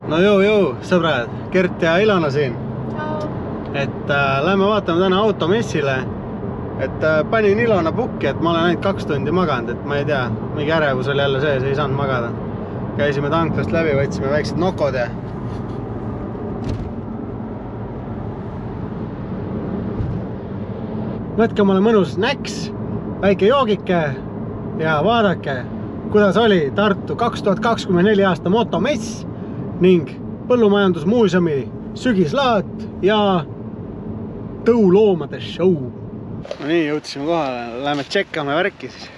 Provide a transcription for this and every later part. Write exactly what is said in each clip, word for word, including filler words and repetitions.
No jõu, jõu, sõbrad, Gert ja Ilona siin. Et äh, lähme vaatame täna automessile. Et äh, panin Ilona pukki, et ma olen ainult kaks tundi maganud, et ma ei tea, mingi ärevus oli jälle sees, ei saanud magada. Käisime tanklast läbi, võtsime väiksed nokod ja võtke mulle mõnus näks, väike joogike ja vaadake, kuidas oli Tartu kaks tuhat kakskümmend neli aasta motomess ning Põllumajandusmuuseumi sügislaat ja tõuloomade show. No nii, jõudsime kohale, läheme tšekkame värki siis.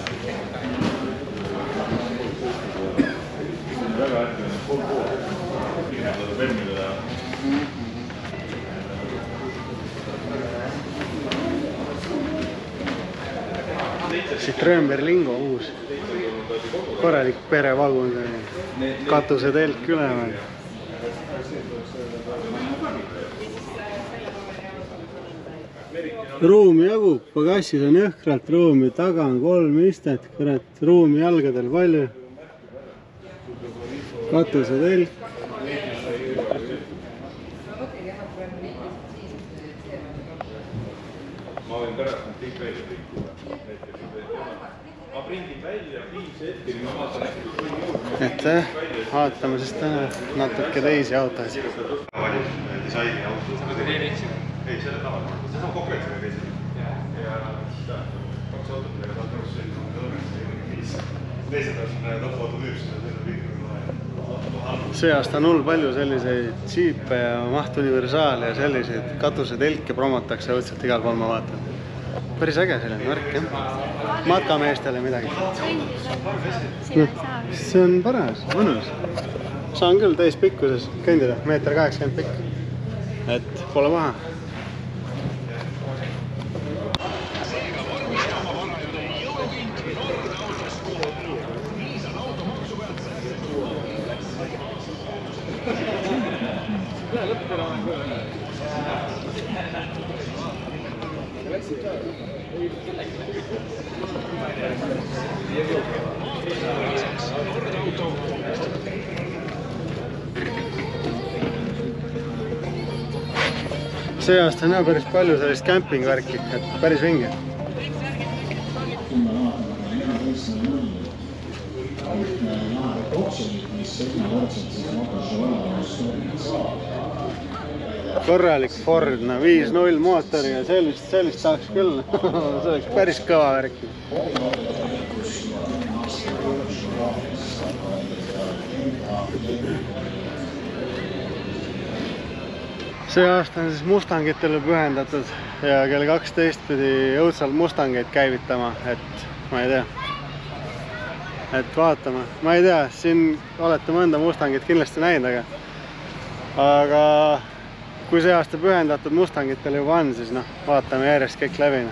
Citroen Berlingo uus. Korralik perevagun, katuse telk üle. Ruumi jagub, pagassis on jõhkralt ruumi, taga on kolm istet, kurat, ruumi jalgadel palju. Katuse telk. Ma võin pärast need kõik välja rikkuda. Ma prindin välja viis hetkel, ma vaatan. Et vaatame siis täna natuke teisi autosid. Valitsus disaini auto. Ei, selle tavale. See on konkreetsega teisel. Ja kaks autot, millega saab nõus sõlma. Teised on lõpuauto müüpsed. See aasta on hull palju selliseid džiipe ja mahtuniversaale ja selliseid katuse telke promotakse õudselt igal pool ma vaatan. Päris äge selline värk, jah? Matkameestele midagi. See on paras, mõnus. Saan küll täis pikkuses kõndida, meeter kaheksakümmend pikk. Et pole maha. See aasta on päris palju sellist campingvärki, et päris vinge. Korralik Ford, no viis null mootori ja sellist, sellist tahaks küll. See oleks päris kõva värki. See aasta on siis Mustangitele pühendatud ja kell kaksteist pidi õudsalt Mustangeid käivitama, et ma ei tea. Et vaatame, ma ei tea, siin olete mõnda Mustangit kindlasti näinud, aga aga kui see aasta pühendatud Mustangitele juba on, siis noh, vaatame järjest kõik läbi.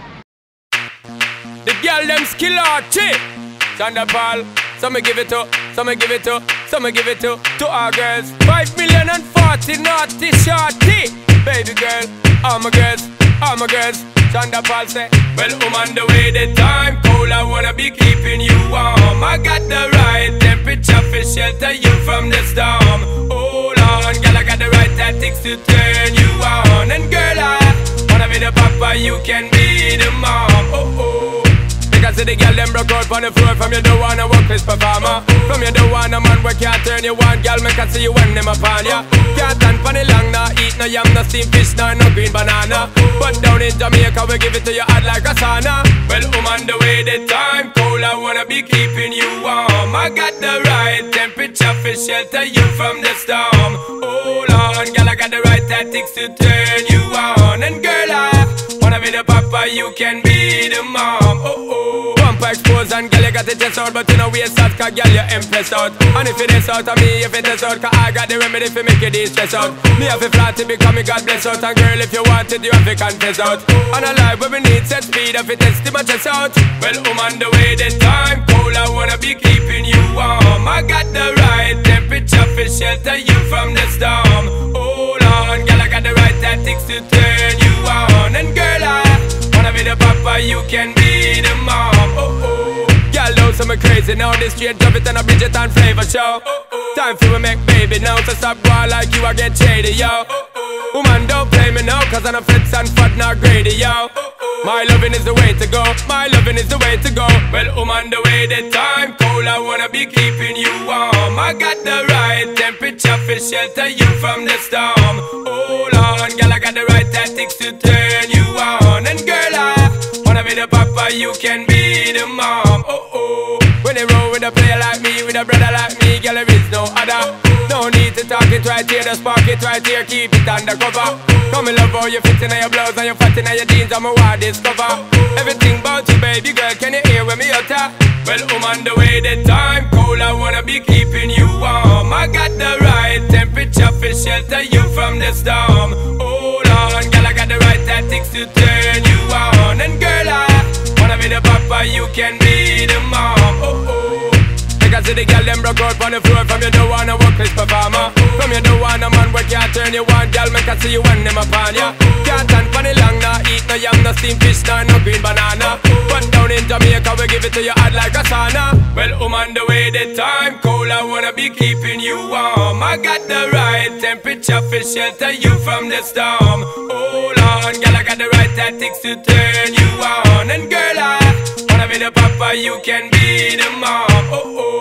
The girl them skill arty, Thunderball, some give it to, some give it to, some give it to, to our girls. Five million and forty naughty shorty, baby girl, all my girls, all my girls. Thunderball say, well, I'm on the way, the time cold, I wanna be keeping you warm. I got the right temperature for shelter you from the storm. Hold on, girl, I got the right tactics to turn you on. And girl, I wanna be the papa, you can be the mom. Oh, oh. Because the girl them broke out on the floor. From you don't wanna work this performer. From you don't wanna man where can't turn you on. Girl, make I see you when them upon ya. Can't stand for the long, nah eat no yam, no steamed fish, no, no green banana. But down in Jamaica we give it to you hot like a sauna. Well, I'm on the way, the time cold, I wanna be keeping you warm. I got the right temperature for shelter you from the storm. Hold on, girl, I got the right tactics to turn you on. And girl, I wanna be the papa, you can be the mom. Oh, oh. Bumper exposed and girl, you got the chest out, but you know waist out, cause girl, you're impressed out. And if it is out of me, if it is out, cause I got the remedy for make you de-stress out. Me have a flat to become me God bless out. And girl, if you want it, you have to confess out. And a life where we need set speed, if it is to my chest out. Well, I'm on the way, the time cold, I wanna be keeping you warm. I got the right temperature for shelter you from the storm. Hold on, girl, I got the right tactics to turn you on. And girl, I wanna be the papa, you can be the mom. Oh, oh. Girl, know some crazy now, this straight drop it and a Bridget and flavor show. Oh, oh. Time for we make baby now, so stop going like you I get shady, yo. Woman, don't play me now, cause I'm a fits and fat, not greedy, yo. My loving is the way to go, my loving is the way to go. Well, woman, the way the time cold, I wanna be keeping you warm. I got the right temperature for shelter you from the storm. Hold on, girl, I got the right tactics to turn you on. And girl, I wanna be the papa, you can be the mom. Oh, oh. When they roll with a player like me, with a brother like me, girl, there is no other. No need to talk it right here, just spark it right here, keep it undercover. Come and love how you fit in your blouse and you fat in your jeans, I'm a wild discover. Everything about you, baby girl, can you hear when me utter? Well, I'm on the way, the time cold, I wanna be keeping you warm. I got the right temperature for shelter you from the storm. Hold on, girl, I got the right tactics to turn you on. And girl, I wanna be the papa, you can be the mom. Oh, oh. Because see the girl them broke out on the floor. From you don't wanna work this performer. From you don't wanna man where can't turn you on. Girl, make I see you when them upon ya. Can't stand for the long, nah eat no yam, no steamed fish, nah no green banana. But down in Jamaica we give it to you hot like a sauna. Well, I'm on the way, the time cold, I wanna be keeping you warm. I got the right temperature for shelter you from the storm. Hold on, girl, I got the right tactics to turn you on. And girl, I wanna be the papa, you can be the mom. Oh, oh.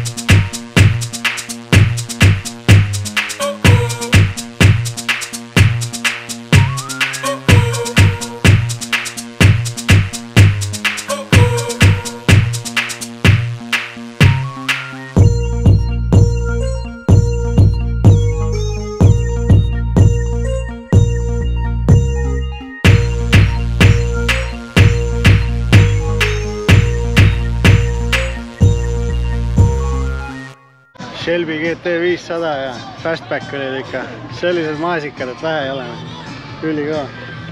Shelby G T viissada ja Fastback olid ikka sellised maasikad, et vähe ei ole. Ülikõva.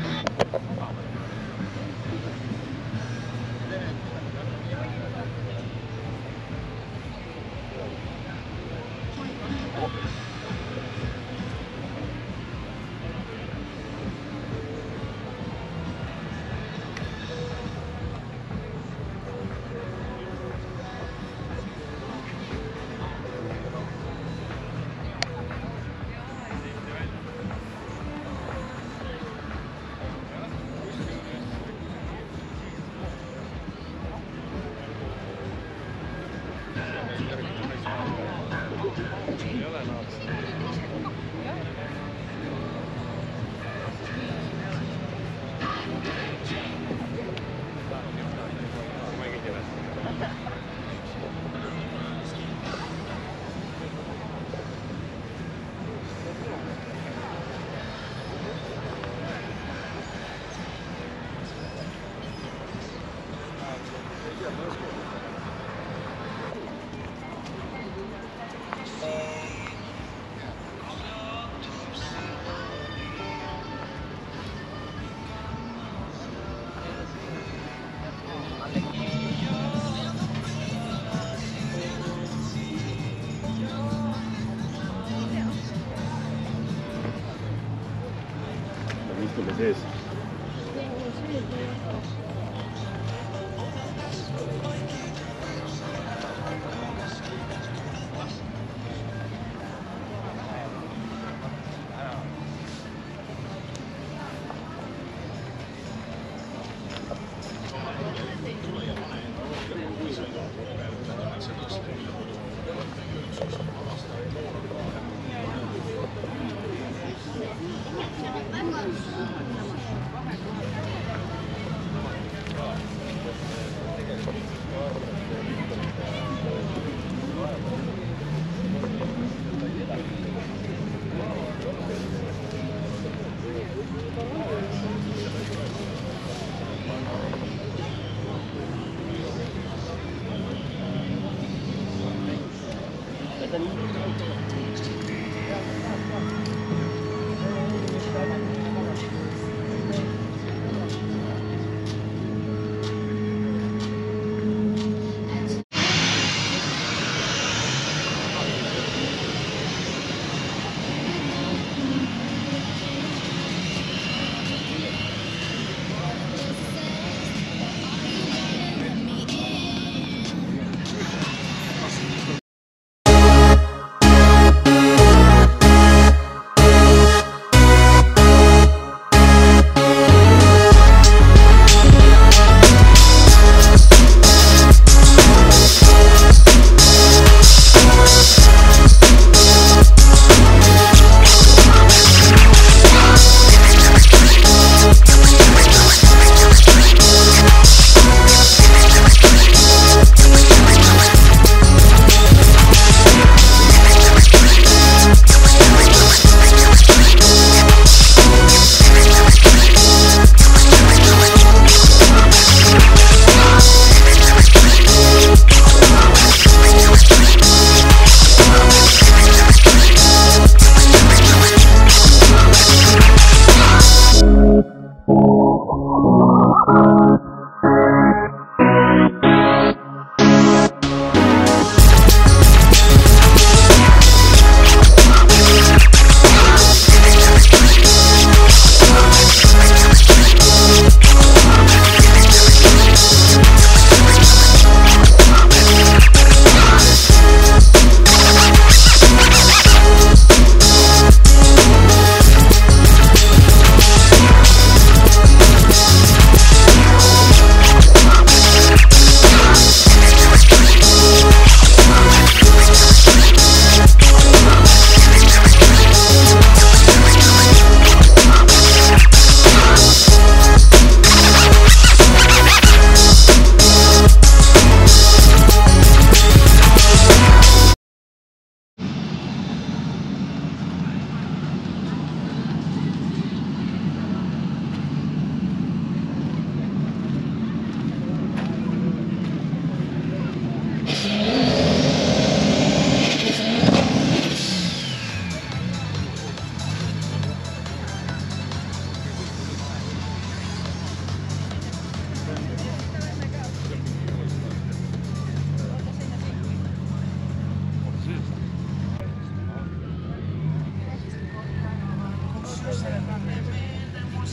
Sees.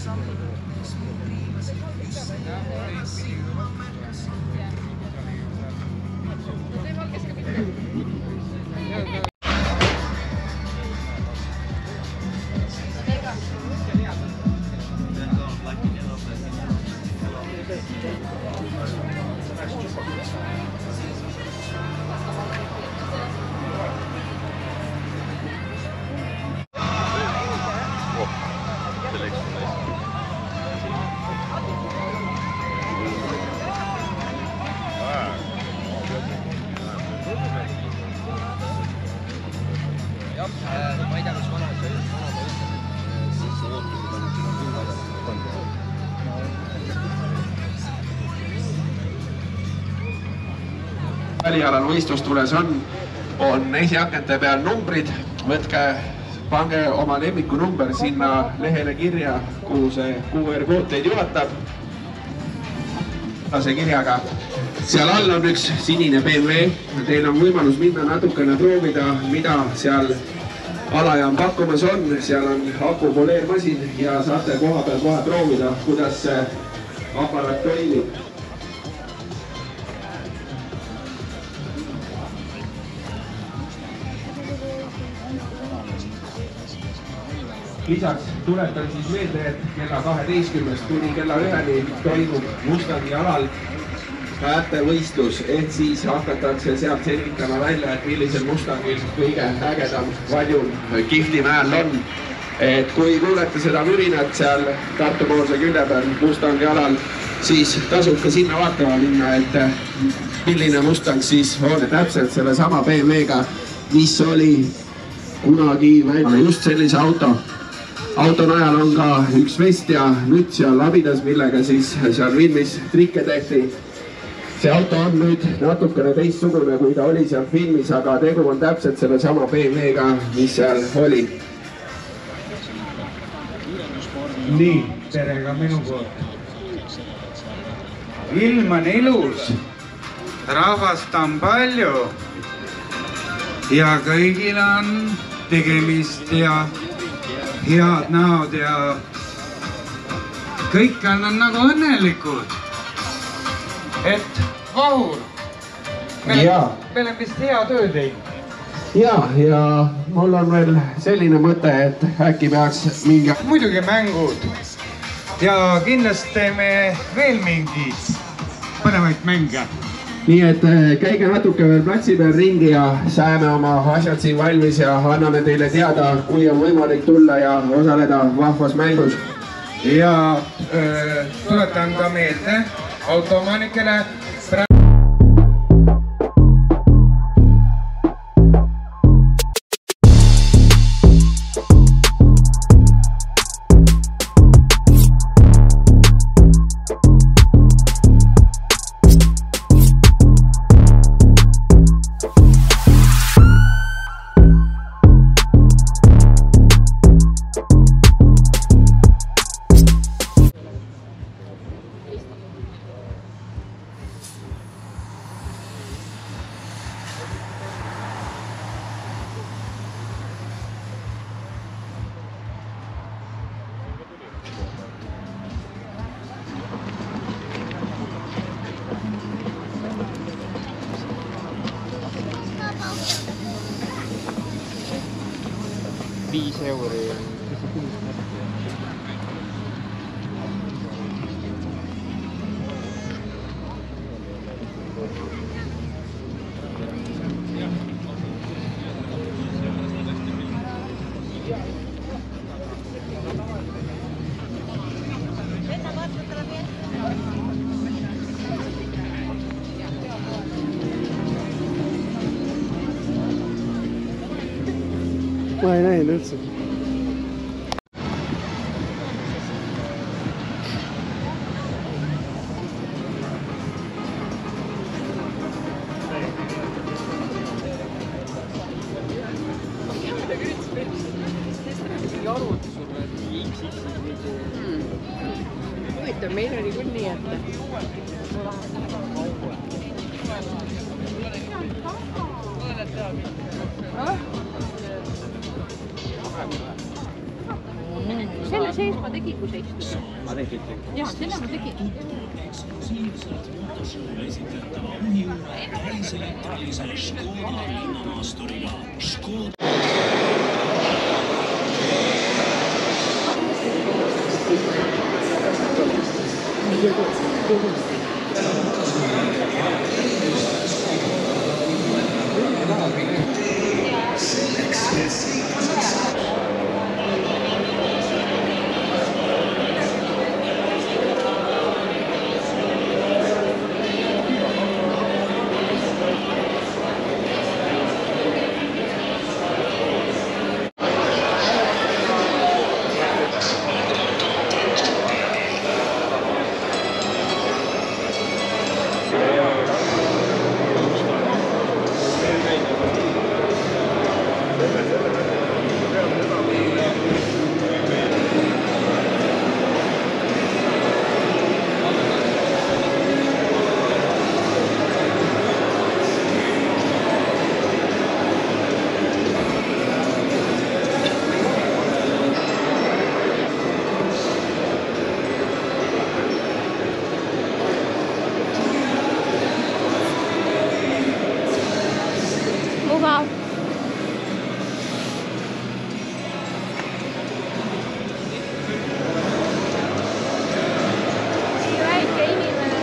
välialal võistlustules on, on esiakente peal numbrid, võtke, pange oma lemmiku number sinna lehele kirja, kuhu see Q R kood teid juhatab. See kirjaga. Seal all on üks sinine B M W, teil on võimalus minna natukene proovida, mida seal alajaam pakkumas on, seal on aku poleermasin ja saate koha peal kohe proovida, kuidas see aparaat toimib. Lisaks tuletan siis meelde, et kella kaheteistkümnest kuni kella üheni toimub Mustangi alal äärtevõistlus, et siis hakatakse sealt selgitama välja, et millisel Mustangil kõige ägedam valjum kihvtim hääl on. Et kui kuulete seda mürinat seal Tartu-poolse külje peal Mustangi alal, siis tasub ka sinna vaatama minna, et milline Mustang siis on täpselt selle sama B M W-ga, mis oli kunagi välja just sellise auto. Auto najal on ka üks vest ja müts ja labidas, millega siis seal filmis trikke tehti. See auto on nüüd natukene teistsugune, kui ta oli seal filmis, aga tegu on täpselt selle sama B M W-ga, mis seal oli. Nii, tere ka minu poolt. Ilm on ilus, rahvast on palju ja kõigil on tegemist ja head näod ja kõik on nagu õnnelikud. Et Vahur, me oleme vist hea töö teinud. Ja, ja mul on veel selline mõte, et äkki peaks mingi... Muidugi mängud ja kindlasti teeme veel mingid põnevaid mänge. Nii et käige natuke veel platsi peal ringi ja saame oma asjad siin valmis ja anname teile teada, kui on võimalik tulla ja osaleda vahvas mängus. Ja öö, tuletan ka meelde autoomanikele. viis euri. Ma ei näinud üldse. Huvitav, meil oli küll nii, et sellest sees ma tegin, kui sa istud. Ma tegin. Jaa, selle ma tegin. Mugav. Väike inimene.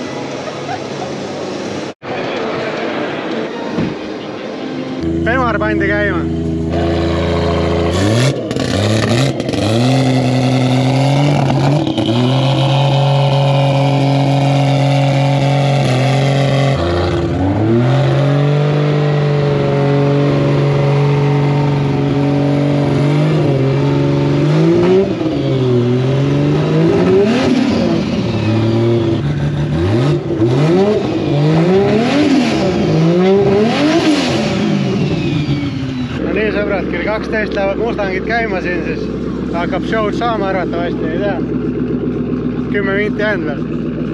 Pemar pandi käima. Sõbrad, kell kaksteist lähevad Mustangid käima siin, siis hakkab show'd saama arvatavasti, ei tea. Kümme minti jäänud veel.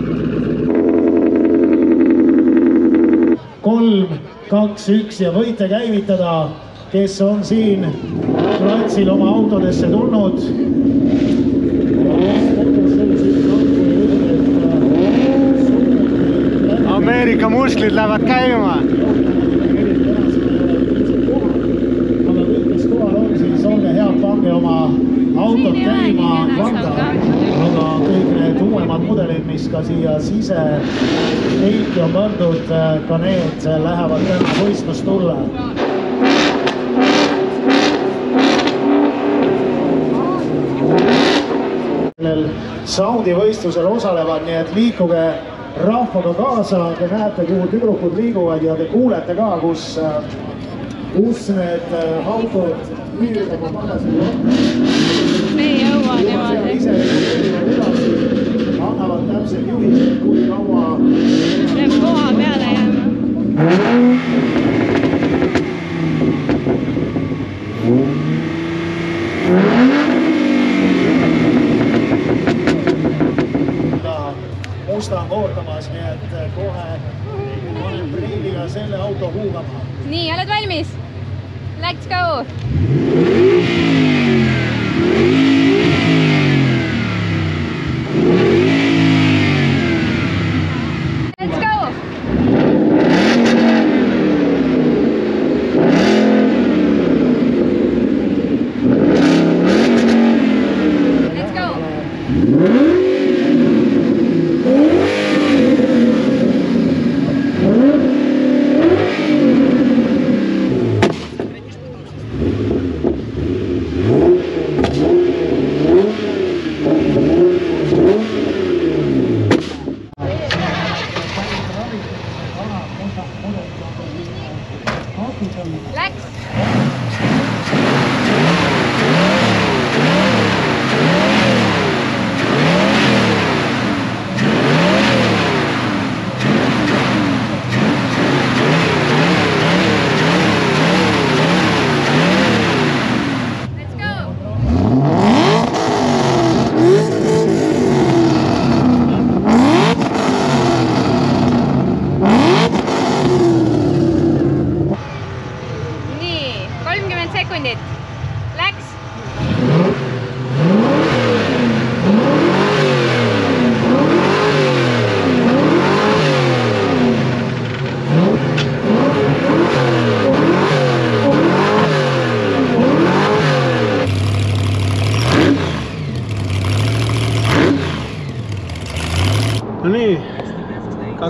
kolm, kaks, üks ja võite käivitada, kes on siin platsil oma autodesse tulnud. Ameerika musklid lähevad käima. Olge head, pange oma autod käima vanda, aga kõik need uuemad mudelid, mis ka siia sisepeiti on pandud, ka need lähevad täna võistlustulle. Sellel soundivõistlusel osalevad, nii et liikuge rahvaga kaasa, te näete, kuhu tüdrukud liiguvad ja te kuulete ka, kus, kus need autod Müürdama tagasi Me ei jõua niimoodi. Annavad täpselt juhised, kui kaua Peab koha peale jääma. Mustang ootamas, nii et kohe panen priiliga selle auto huugama. Nii, oled valmis? Let's go! Let's go! Let's go!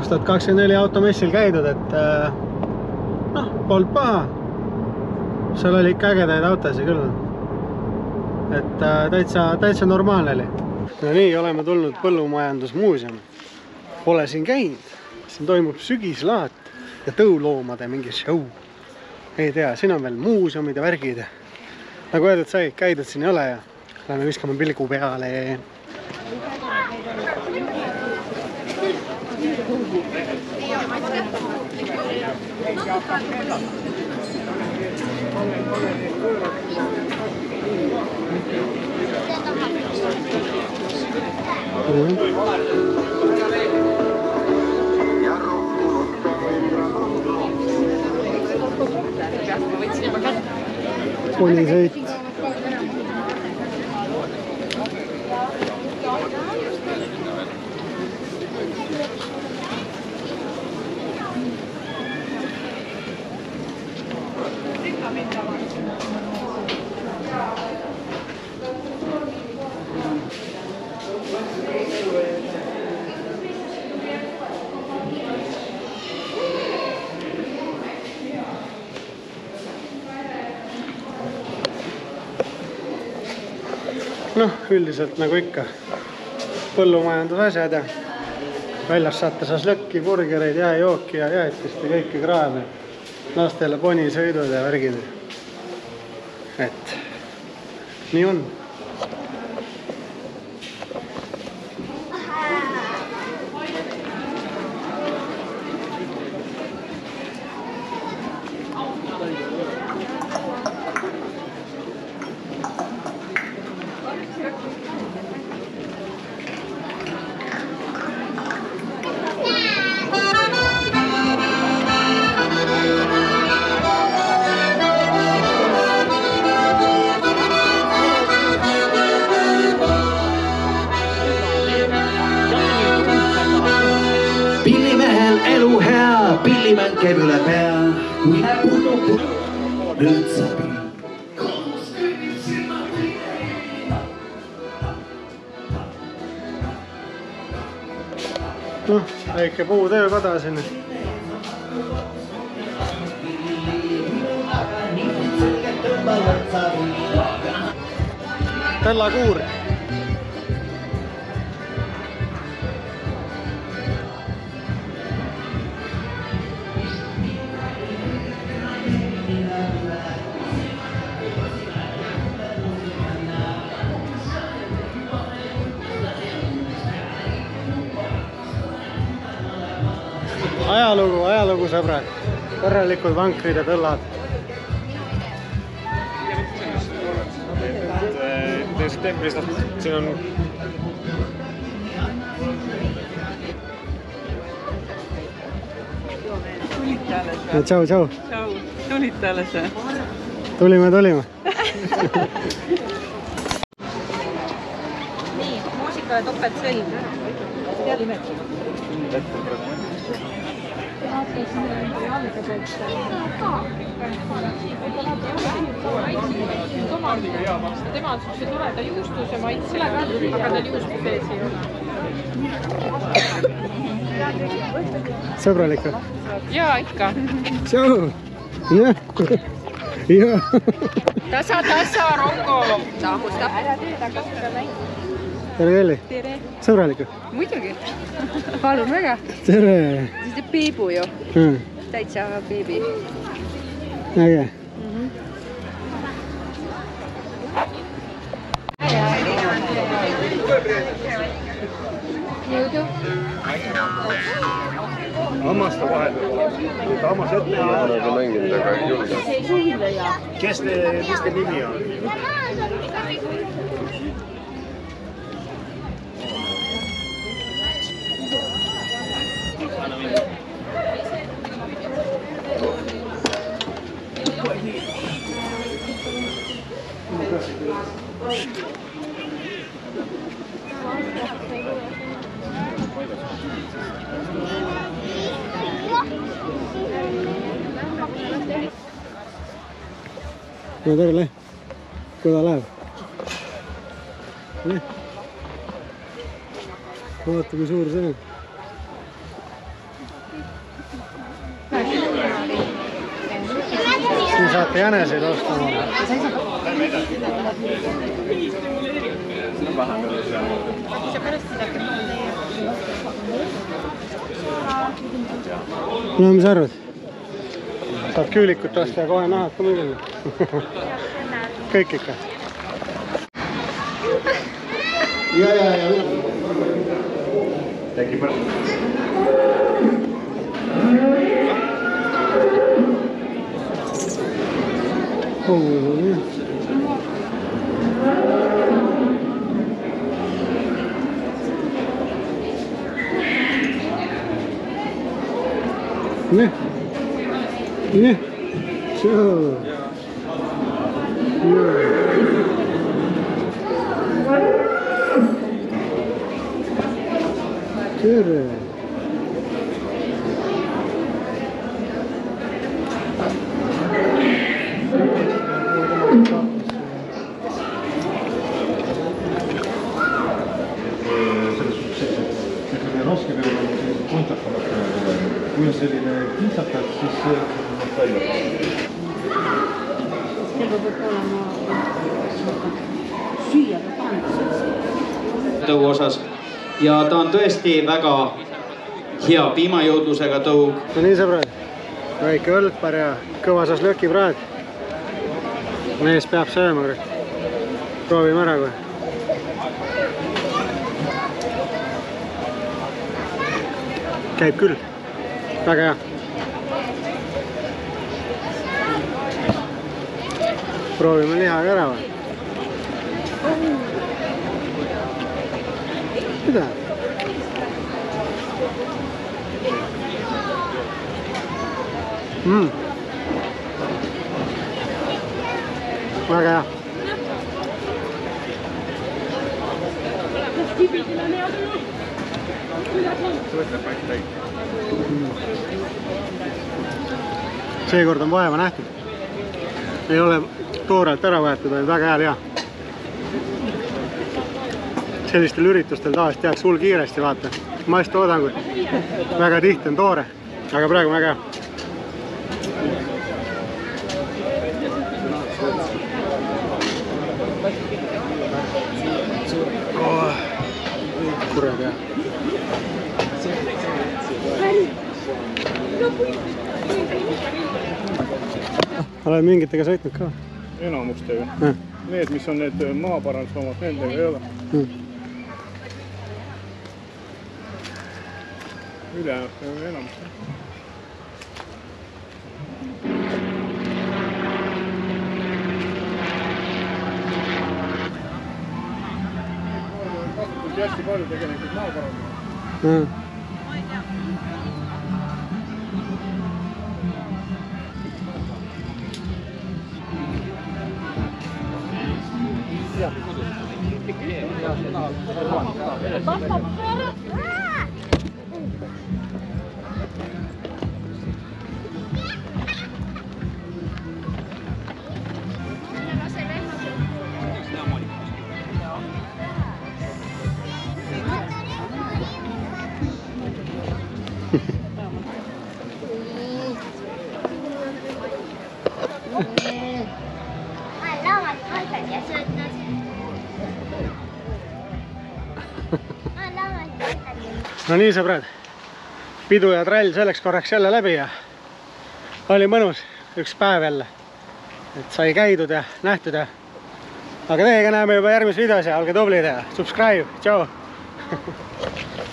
kaks tuhat kakskümmend neli automessil käidud, et noh, polnud paha. Seal oli ikka ägedaid autosi küll. Et täitsa, täitsa normaalne oli. No nii, oleme tulnud põllumajandusmuuseumi. Pole siin käinud. Siin toimub sügislaat ja tõuloomade mingi show. Ei tea, siin on veel muuseumid ja värgid. Nagu öeldud sai, käidud siin ei ole ja lähme viskame pilgu peale. Ponisõit. Noh, üldiselt nagu ikka põllumajandusasjad ja väljas saate šašlõkki, burgereid, jääjooki ja jäätist ja kõike kraami. Lastele ponisõidud ja värgid. Et nii on. Pillimehel elu hea, pillimäng käib üle pea, kui näeb punnub, nüüd saab. Noh, väike puutöö kada siin. Tällakuur. Ajalugu, ajalugu sõbrad. Korralikud vankrid ja tõllad. Septembris siin on... Tulite alles või? Tšau, tšau. Tšau. Tulite alles või? Tulime, tulime. Nii, muusika ja topeltsõlm. Tea limet? Tema on suhteliselt toreda juustus ja maitse, aga tal juustu sees ei ole. Sõbralik või? Jaa, ikka. Tšau! Jah! Jah! Tasa, tasa, Rongo! Tahusta. Ära teeda, kas seda näid. Tere, Kelly! Tere! Sõbralik või? Muidugi. Palun väga. Tere! Siis teeb Piibu ju. Hmm. Täitsa Piibi. Äge. Jõudu. Hammaste vahel. Hammas ette ei ole. Olen mänginud, aga ei julge. Kes te, mis te nimi on? No tere, lähe. Kuida läheb. Lähe. Vaata, kui suur see on. siin saate jäneseid ostama. No mis arvad? Saad küülikut osta ja kohe nahad ka muidugi. Kõik ikka. Ja, ja, ja. Tekib pärast. Nii. Nii. Tšau. Tere. Raske peal on kontakamad kõne. Kui on selline piitsakas, siis see on välja. See peab olema süüa ka pandud. Tõu osas. Ja ta on tõesti väga hea piimajõudlusega tõu. No nii sõbrad, väike õlpar ja kõvasas lökipraad. Mees peab sööma. Proovime ära kohe. Käib küll. Väga hea. Proovime lihaga ära või? Mida? Mm. Väga hea. Seekord on vaeva nähtud. Ei ole toorelt ära võetud, vaid väga hea liha. Sellistel üritustel tavaliselt tehakse hull kiiresti, vaata. Maistoodangut. Väga tihti on toore, aga praegu väga hea. Oh, kurjad hea. Oled mingitega sõitnud ka? Enamustega. Need, mis on need maaparandusloomad, nendega ei ole. Hmm. Ülejäänud enamustega. Kasututi hästi palju tegelikult maaparandusloomad. Hmm. No nii sõbrad, pidu ja trall selleks korraks jälle läbi ja oli mõnus üks päev jälle, et sai käidud ja nähtud ja aga teiega näeme juba järgmises videos ja olge tublid ja subscribe, tšau!